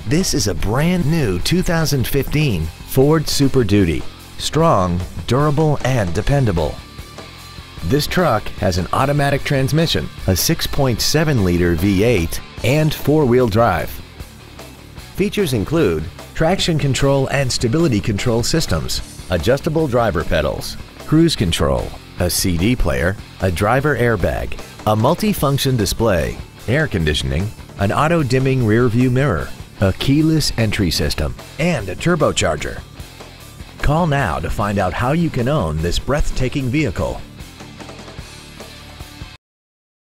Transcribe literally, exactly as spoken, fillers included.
This is a brand new two thousand fifteen Ford Super Duty. Strong, durable, and dependable. This truck has an automatic transmission, a six point seven liter V eight, and four-wheel drive. Features include traction control and stability control systems, adjustable driver pedals, cruise control, a C D player, a driver airbag, a multi-function display, air conditioning, an auto-dimming rear-view mirror, a keyless entry system, and a turbocharger. Call now to find out how you can own this breathtaking vehicle.